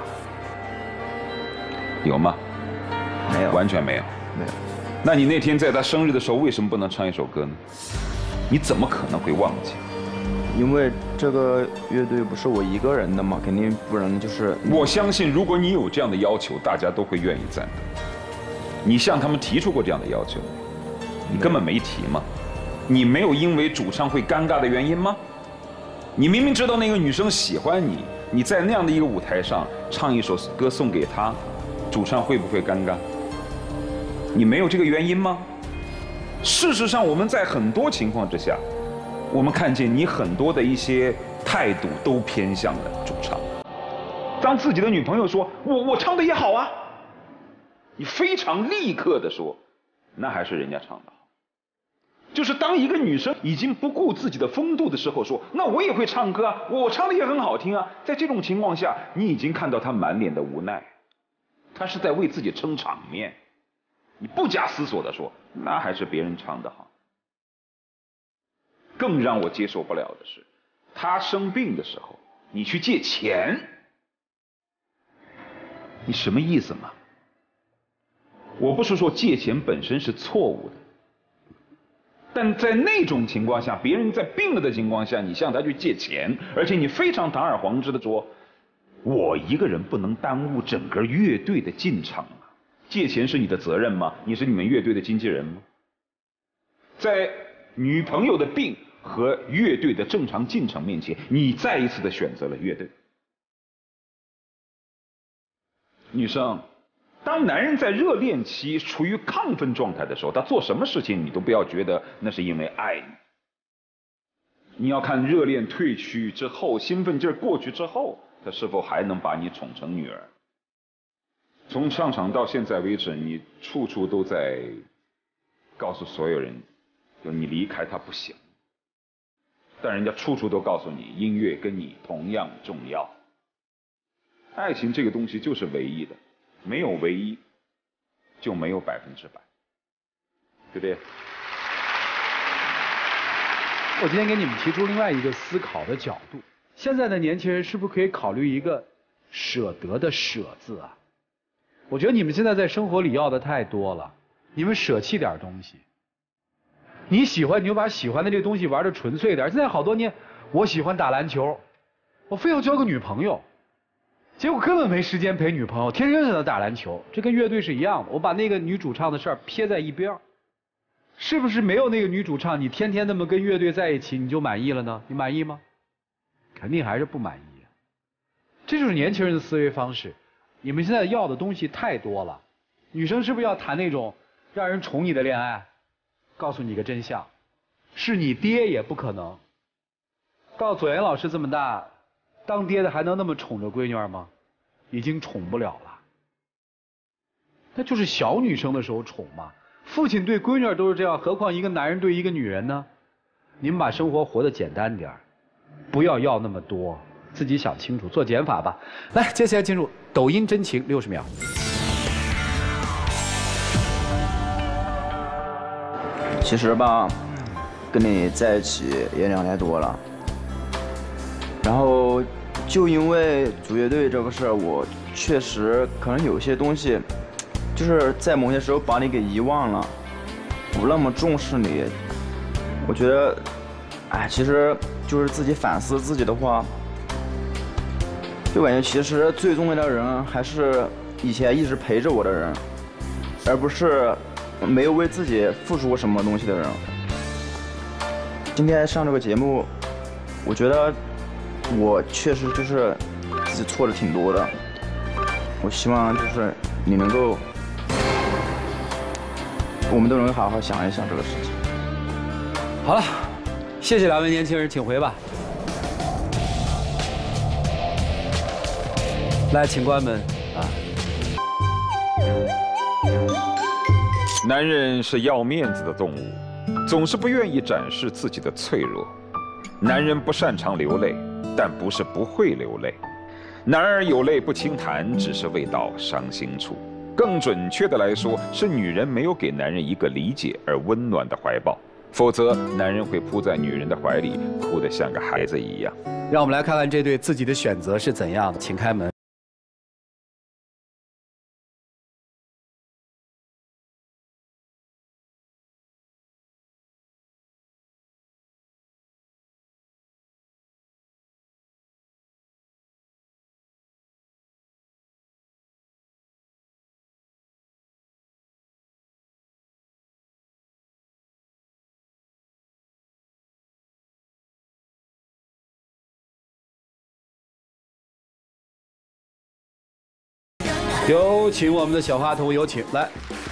有吗？ 没有， 完全没有。 没有。 那你那天在他生日的时候，为什么不能唱一首歌呢？你怎么可能会忘记？ 因为这个乐队不是我一个人的嘛，肯定不能就是。 我相信，如果你有这样的要求，大家都会愿意赞同。你向他们提出过这样的要求，你根本没提嘛？你没有因为主唱会尴尬的原因吗？你明明知道那个女生喜欢你，你在那样的一个舞台上唱一首歌送给她，主唱会不会尴尬？你没有这个原因吗？事实上，我们在很多情况之下，我们看见你很多的一些态度都偏向了主唱。当自己的女朋友说我唱的也好啊，你非常立刻的说，那还是人家唱的好。就是当一个女生已经不顾自己的风度的时候说，那我也会唱歌啊，我唱的也很好听啊。在这种情况下，你已经看到她满脸的无奈，她是在为自己撑场面。你不假思索的说，那还是别人唱的好。更让我接受不了的是，她生病的时候，你去借钱，你什么意思嘛？我不是说借钱本身是错误的，但在那种情况下，别人在病了的情况下，你向他去借钱，而且你非常堂而皇之的说，我一个人不能耽误整个乐队的进程啊！借钱是你的责任吗？你是你们乐队的经纪人吗？在女朋友的病和乐队的正常进程面前，你再一次的选择了乐队。女生， 当男人在热恋期处于亢奋状态的时候，他做什么事情你都不要觉得那是因为爱你。你要看热恋退去之后，兴奋劲儿过去之后，他是否还能把你宠成女儿。从上场到现在为止，你处处都在告诉所有人，就你离开他不行。但人家处处都告诉你，音乐跟你同样重要。爱情这个东西就是唯一的，没有唯一，就没有100%，对不对？ 我今天给你们提出另外一个思考的角度：现在的年轻人是不是可以考虑一个舍得的舍字啊？我觉得你们现在在生活里要的太多了，你们舍弃点东西。你喜欢你就把喜欢的这个东西玩的纯粹点。现在好多年，我喜欢打篮球，我非要交个女朋友，结果根本没时间陪女朋友，天天在那打篮球。这跟乐队是一样的，我把那个女主唱的事儿撇在一边。是不是没有那个女主唱，你天天那么跟乐队在一起，你就满意了呢？你满意吗？肯定还是不满意。这就是年轻人的思维方式。你们现在要的东西太多了，女生是不是要谈那种让人宠你的恋爱？告诉你个真相，是你爹也不可能。到左岩老师这么大，当爹的还能那么宠着闺女吗？已经宠不了了。那就是小女生的时候宠嘛。父亲对闺女都是这样，何况一个男人对一个女人呢？你们把生活活得简单点，不要那么多，自己想清楚，做减法吧。来，接下来进入抖音真情60秒。 其实吧，跟你在一起也2年多了，然后就因为组乐队这个事儿，我确实可能有些东西，就是在某些时候把你给遗忘了，不那么重视你。我觉得，哎，其实就是自己反思自己的话，就感觉其实最重要的人还是以前一直陪着我的人，而不是没有为自己付出过什么东西的人。今天上这个节目，我觉得我确实就是自己错的挺多的。我希望就是你能够，我们都能够好好想一想这个事情。 好了，谢谢2位年轻人，请回吧。来，请关门啊。 男人是要面子的动物，总是不愿意展示自己的脆弱。男人不擅长流泪，但不是不会流泪。男儿有泪不轻弹，只是未到伤心处。更准确的来说，是女人没有给男人一个理解而温暖的怀抱，否则男人会扑在女人的怀里，哭得像个孩子一样。 让我们来看看这对自己的选择是怎样的，请开门。有请我们的小花童，有请来。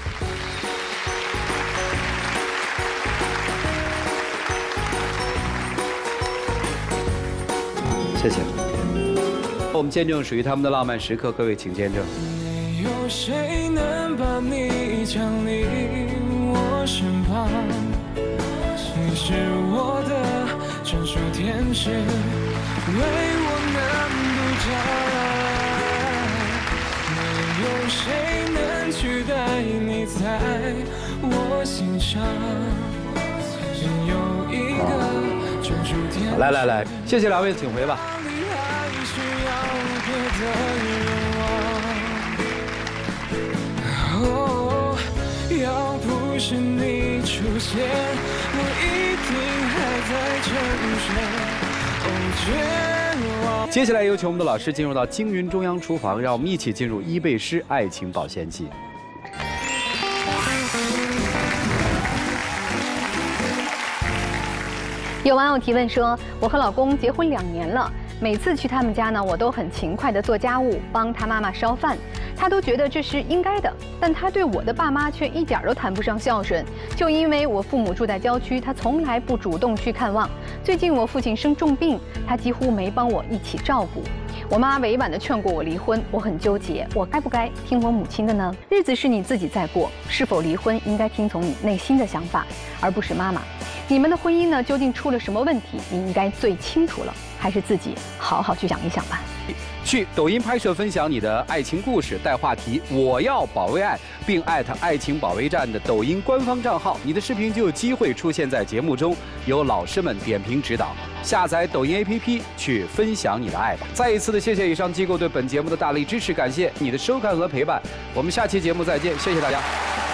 谢谢。我们见证属于他们的浪漫时刻，各位请见证。 没有谁能把你降临我身旁，你是我的专属天使，为我能独占。没有谁能取代你在我心上，拥有一个专属天使。 来，谢谢2位，请回吧。 哦，要不是你出现，我一定还在沉睡。 接下来有请我们的老师进入到京云中央厨房，让我们一起进入伊贝诗爱情保鲜剂。 有网友提问说，我和老公结婚2年了， 每次去他们家呢，我都很勤快地做家务，帮他妈妈烧饭，他都觉得这是应该的。但他对我的爸妈却一点都谈不上孝顺，就因为我父母住在郊区，他从来不主动去看望。最近我父亲生重病，他几乎没帮我一起照顾。我妈委婉地劝过我离婚，我很纠结，我该不该听我母亲的呢？日子是你自己在过，是否离婚应该听从你内心的想法，而不是妈妈。你们的婚姻呢，究竟出了什么问题？你应该最清楚了，还是自己好好去想一想吧。 去抖音拍摄分享你的爱情故事，带话题“我要保卫爱”，并艾特爱情保卫战的抖音官方账号，你的视频就有机会出现在节目中，由老师们点评指导。下载抖音 APP 去分享你的爱吧。再一次的谢谢以上机构对本节目的大力支持，感谢你的收看和陪伴。我们下期节目再见，谢谢大家。